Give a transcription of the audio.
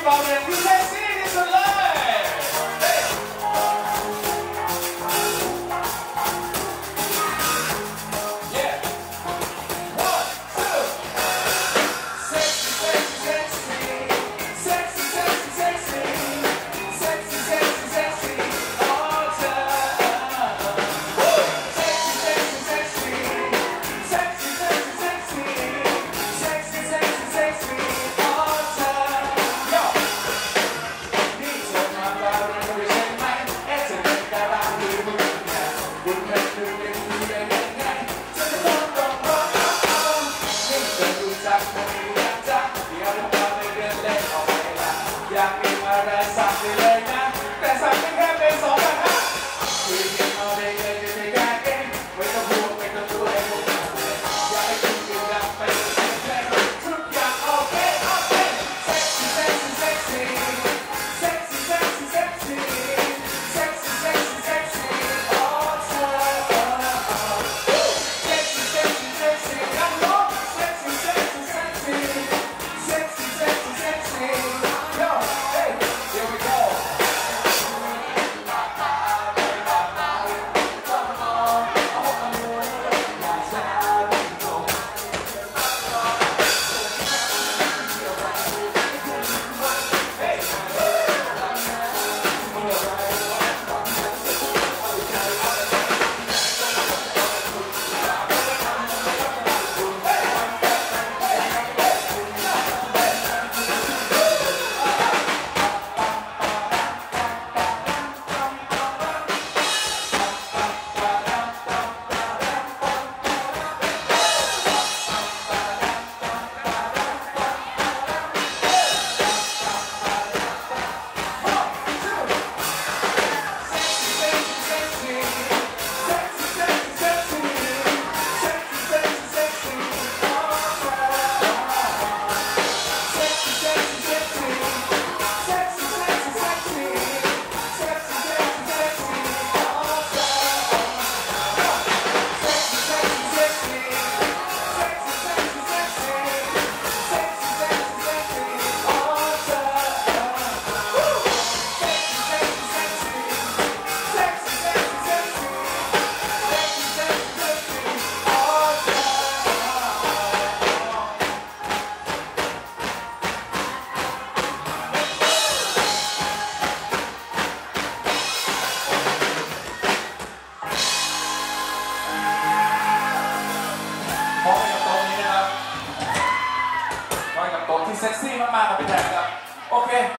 บอกเลยที่เซ็กซี่ที่สุดเลยอยากมีอะไรสั่งไปเลยนะแต่สั่งแค่เป็น2,500คุยกันเอาได้เลยจะไม่แก้เองไม่ต้องห่วงไม่ต้องดูให้ผมอยากให้คุณอยู่ดังไปแค่ทุกอย่างโอเคโอเคเซ็กซี่เซ็กซี่เซ็กซี่เซ็กซี่เซ็กซี่เซ็กซี่เซ็กซี่เซ็กซี่เซ็กซี่โอ้เธอเซ็กซี่เซ็กซี่เซ็กซี่ยังร้องเซ็กซี่เซ็กซี่เซ็กซี่เซ็กซี่เซ็กซี่เซ็กซี่พร้อมกับโต๊ะนี้นะครับพร้อมกับโต๊ะที่เซ็กซี่มากๆครับพี่แทนครับโอเค